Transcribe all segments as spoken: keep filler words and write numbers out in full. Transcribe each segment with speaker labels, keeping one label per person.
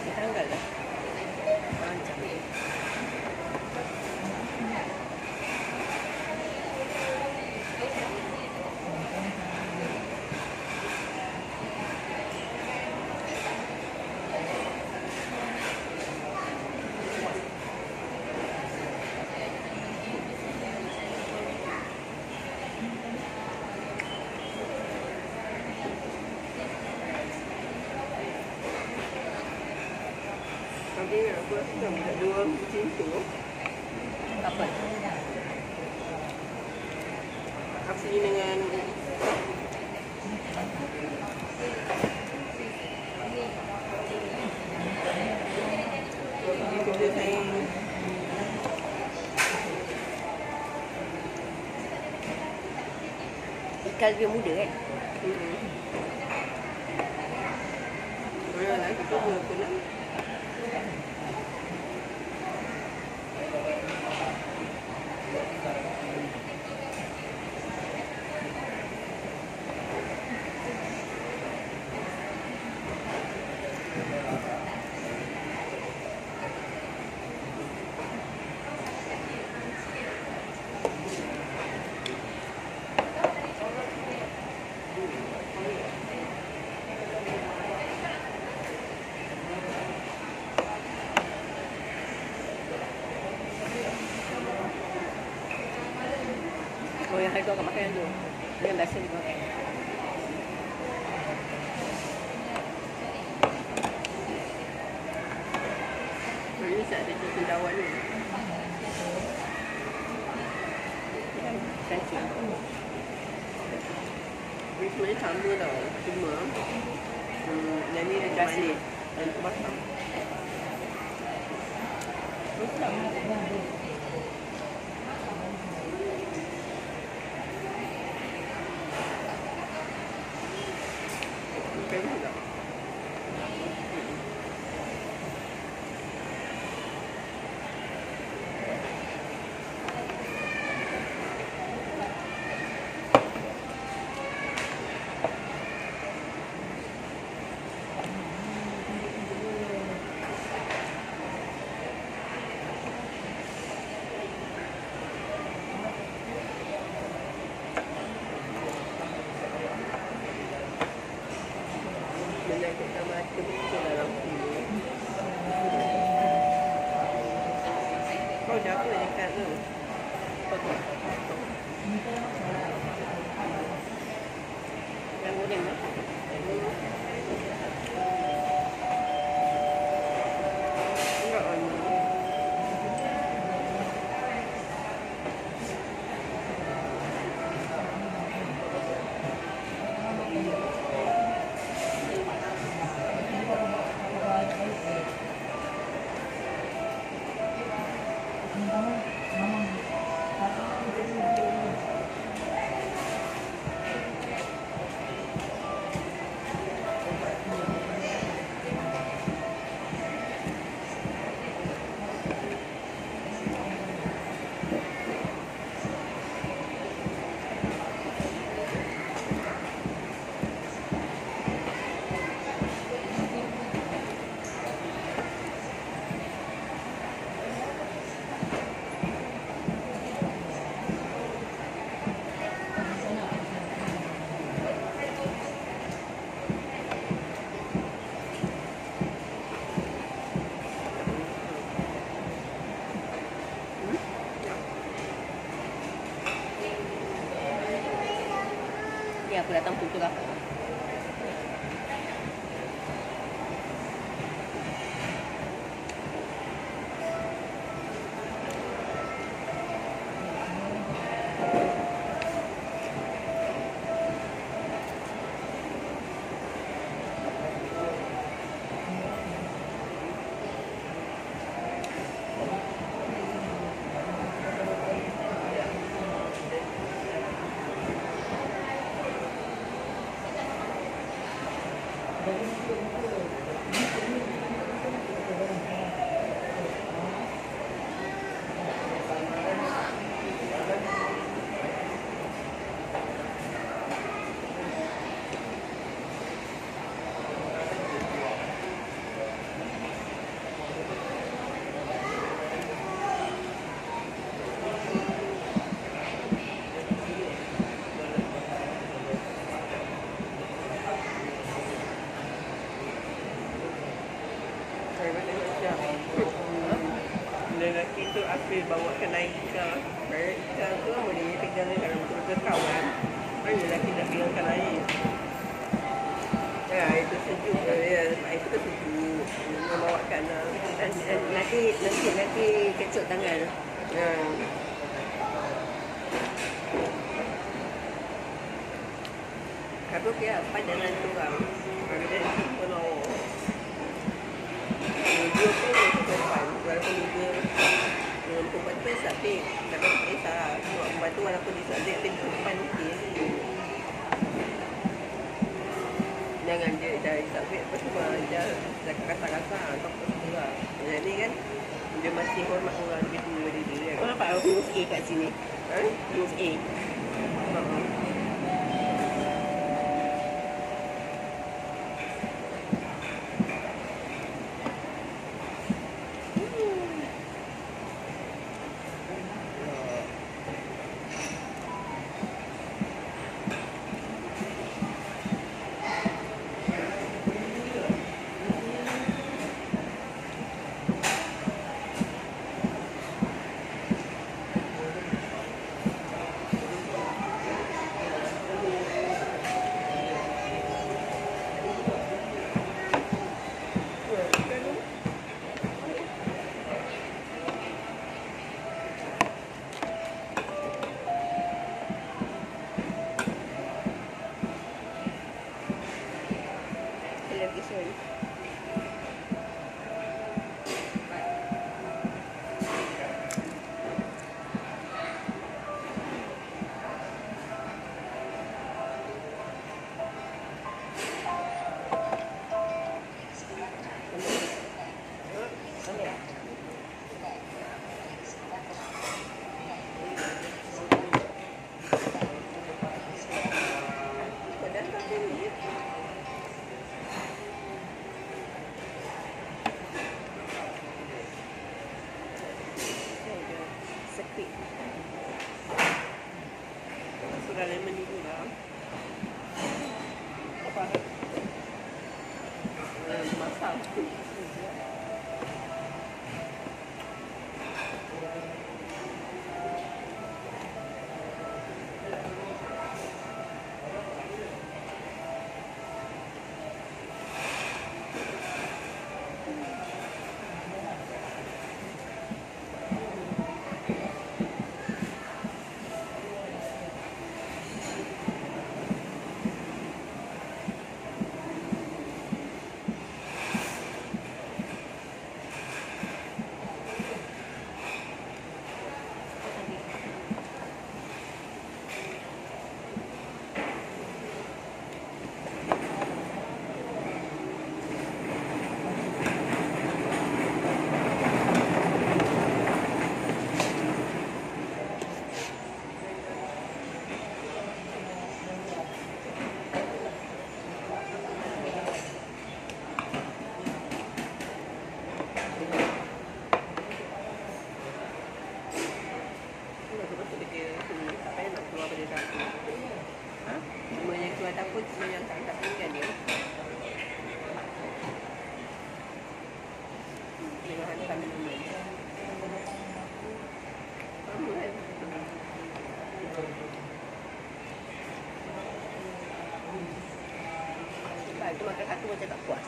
Speaker 1: Dia tanggal lah. Rancang dia. Tapi aku rasa tak dua macam tu. Apa? Aksi dengan kerja saya. Ikan dia muda kan? Hmm. Bolehlah kita buat pula. Oh, yang hari tu akan makan yang tu. Yang biasa dia makan. Oh, ini saya ada cincin dawan ni. Yang kancing. Ini sebenarnya sama tau. Cuma hmm, yang ni dia manis. Dan tu basah. Basah. Kau dah apa dekat tu? Yang goreng tu? Enggak on. Ni aku datang pukul aku. macam lelaki tu Afif bawa ke naik ikan. Naik ikan tu boleh pegang dalam betul-betul kawan. Kan lelaki nak pegangkan air. Ya, itu sejuk. Ya, itu tu sejuk. Membawakan nanti nanti nanti kecut tangan. Ya. Aku kira pandangan tu orang. Kalau dia kalau dia pun perempuan, walaupun dia dengan perempuan tu tapi tapi kisah sebab perempuan tu walaupun dia tak dia perempuan dia jangan dia dari sabit apa semua dia dah kasar-kasar atau apa semua. Jadi kan dia masih hormat orang lebih tua dari dia. Kau nampak huruf A kat sini? Ha? Huruf A. Uh-huh. Itu makan satu macam tak puas.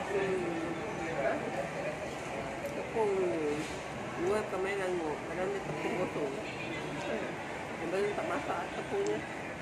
Speaker 1: Tepung dua kemain nganggur. Kadang dia tepung kosong. Yang baru tak masak tepungnya.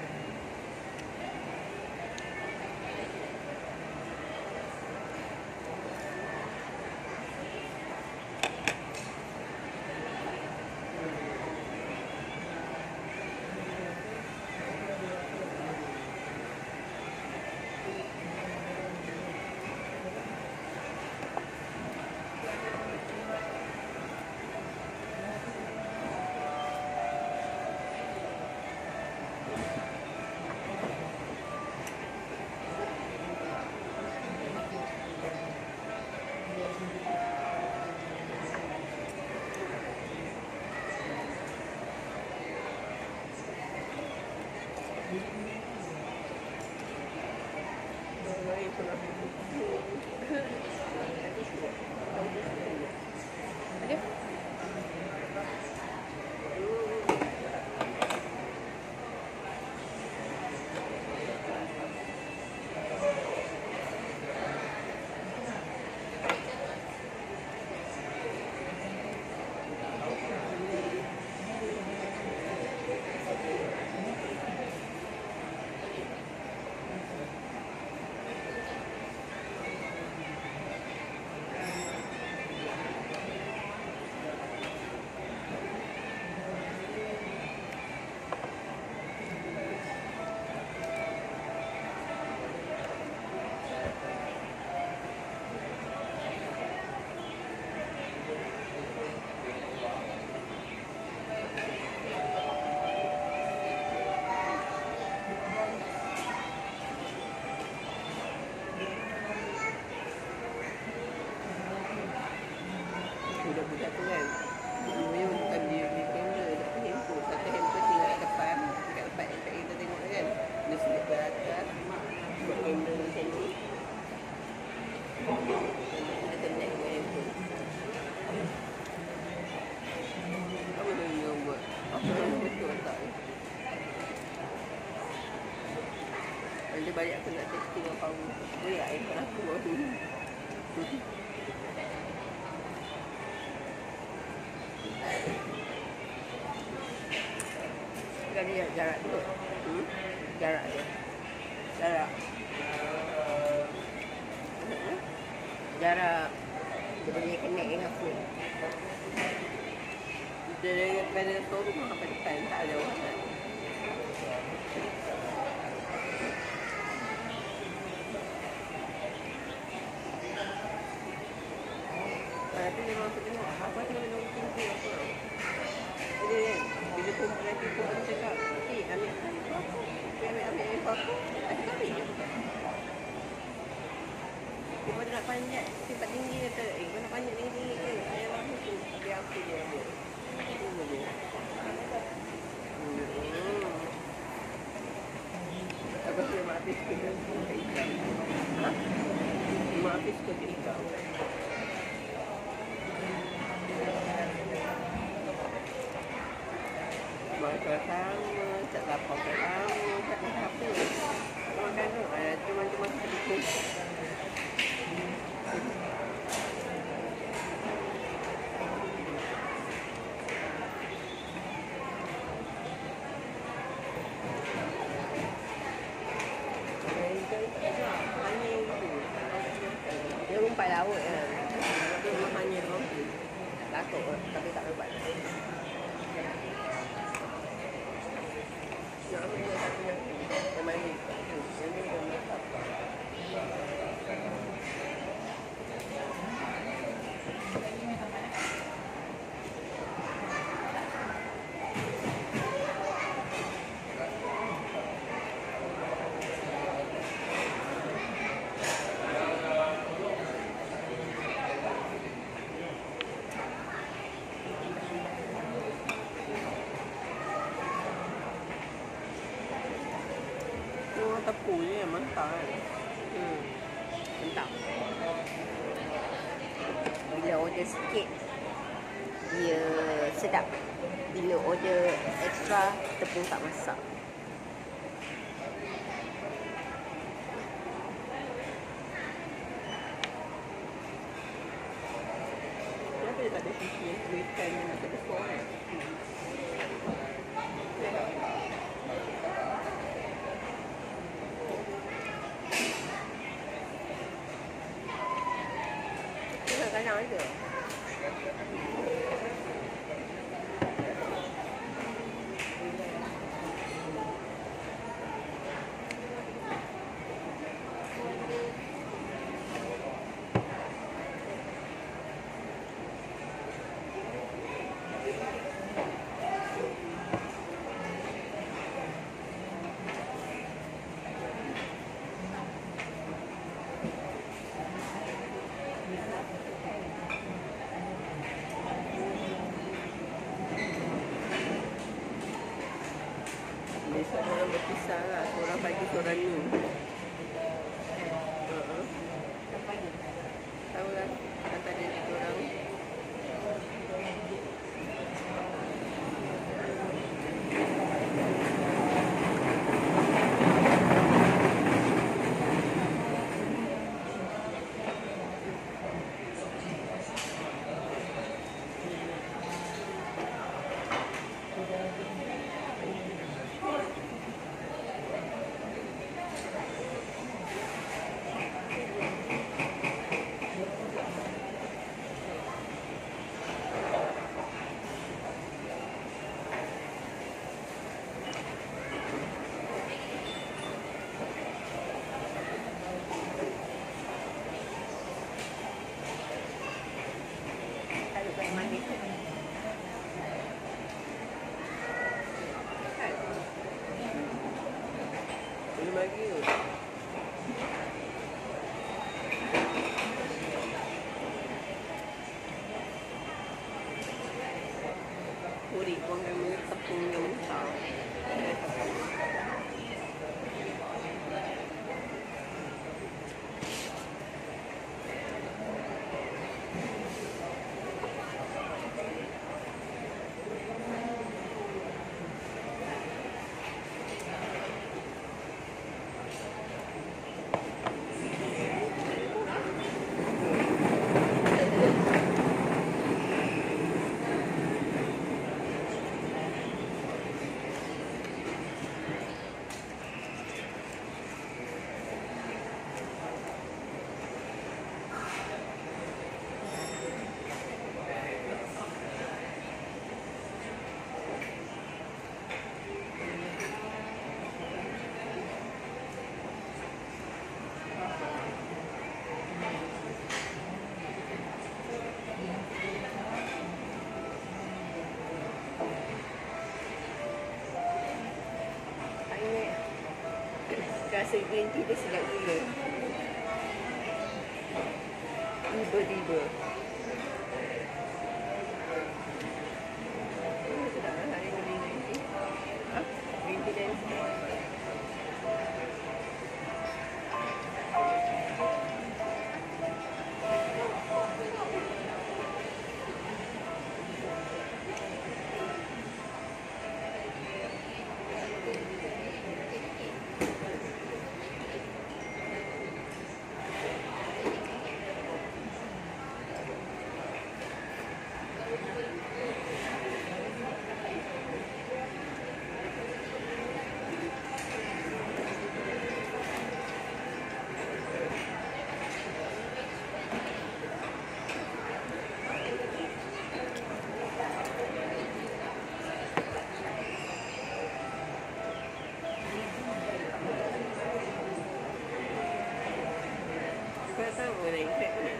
Speaker 1: Budak-budak tu kan, sebenarnya bukan dia beli kamera, dia pakai handphone. Satu handphone tinggal kat depan, kat depan iPad kita tengok kan. Dia selip ke atas, buat kamera macam ni. Dia connect dengan handphone. Apa tu dia orang buat? Apa yang betul tak? Nanti balik aku nak testing apa aku. Boleh tak iPhone aku baru? Kan dia jarak tu. Hmm? Jarak dia. Jarak. Jarak. Dia boleh connect dengan phone. Dia daripada showroom sampai depan tak ada orang. Tapi dia orang tengok apa tengok dia orang tinggi apa. Jadi kan, bila perempuan nanti perempuan cakap, eh ambil ambil apa? Ambil ambil ambil apa? Ada kami je bukan? Perempuan nak panjat, simpat tinggi kata, eh kau nak panjat tinggi-tinggi ke? Ayah lama tu, biar aku je ambil. Tunggu je. Hmm. Aku rasa mak habis ke ikan. Ha? Mak habis ke ikan. Makan sama, tak lapar ke sama, tak makan apa. Makan tu, cuma-cuma sedikit. Dia rumpai laut kan. Dia rumah hanya rompi. Latuk tapi tak lebat. Yang ini satunya pemain ni. Ini pemain apa? Tepung ni yang mentah kan. Hmm. Mentah. Bila order sikit dia sedap. Bila order extra tepung tak masak. tak ada sisi yang tulisan yang nak kena format. Kadang-kadang ada. Biasa orang berpisah lah, seorang pagi, seorang ni. Uh-huh. Tahu lah, antara orang. Belum lagi tu. Kurit pun kami tepung yang besar. Rasa green tea dia sedap gila. Tiba-tiba. Oh, sedap lah hari ni green tea. Ha? Green tea dan sama lah ikat ni.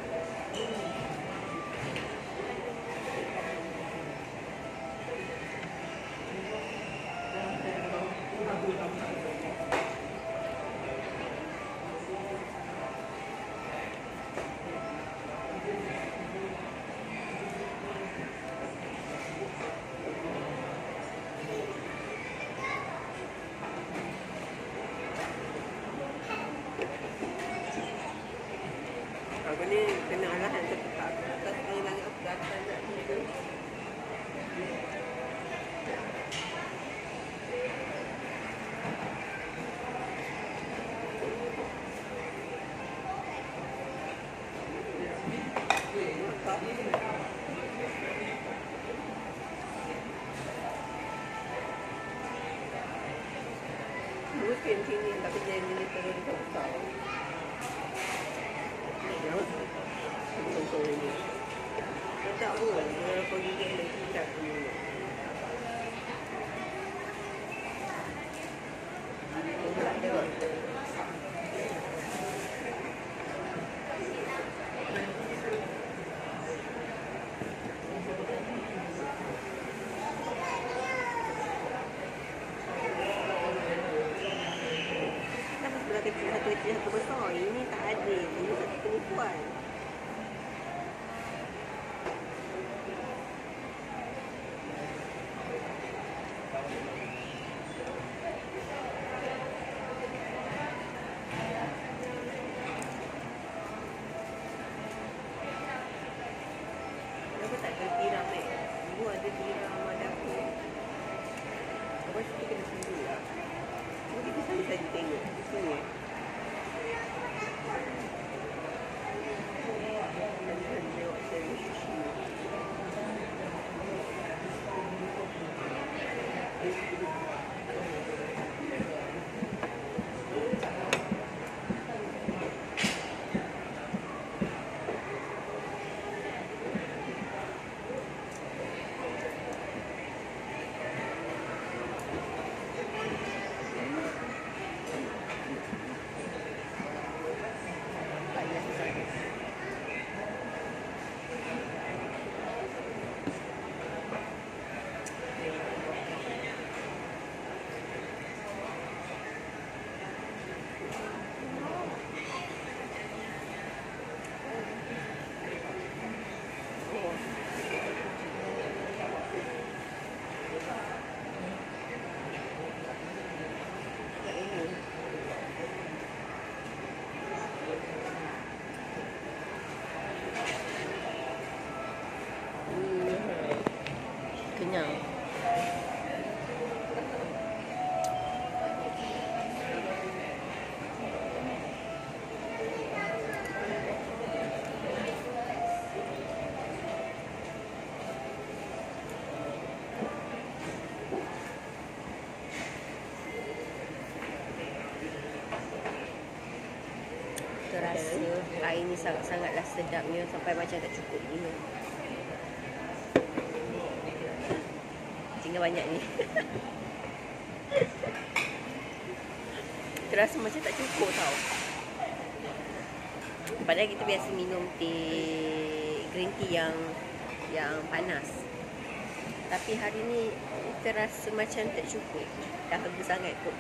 Speaker 1: Aku ni kena arahan sepetak. Tak sekali lagi aku datang nak tidur. Mungkin sini tapi dia jenis terus besar. Ya. Contoh ini. Tak pun, dia pergi ke lagi tak dulu. Tak ada. Kecil satu kecil satu besar. Ini tak adil. Ini satu penipuan. Kenapa tak ada tiram eh? Ibu ada tiram ada aku. Lepas tu kena tunggu lah. Mungkin kita sambil saja tengok di sini. Kenyang. Terasa air ni sangat-sangatlah sedapnya sampai macam tak cukup dia. Tinggal banyak ni. Terasa macam tak cukup tau. Padahal kita biasa minum teh green tea yang yang panas. Tapi hari ni terasa macam tak cukup. Dah bagus sangat kot.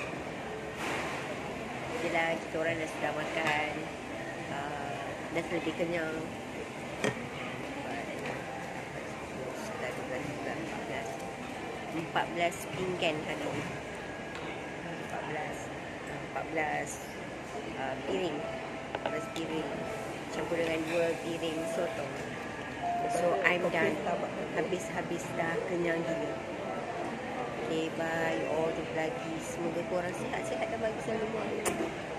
Speaker 1: Yelah, kita orang dah sudah makan, uh, dah lebih kenyang. empat belas pinggan hari ni. empat belas empat belas uh, piring. empat belas piring campur dengan dua piring sotong. So I'm done. Habis-habis dah kenyang gila. Okay, bye. All jumpa lagi. Semoga korang sihat-sihat dan bagi selalu.